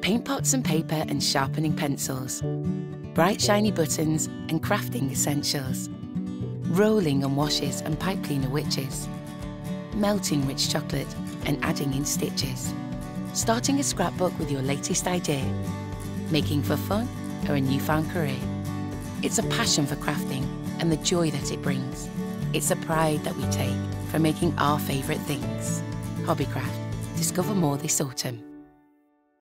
paint pots and paper and sharpening pencils, bright shiny buttons and crafting essentials, rolling on washes and pipe cleaner witches, melting rich chocolate and adding in stitches, starting a scrapbook with your latest idea, making for fun or a newfound career. It's a passion for crafting and the joy that it brings. It's a pride that we take from making our favourite things. Hobbycraft. Discover more this autumn.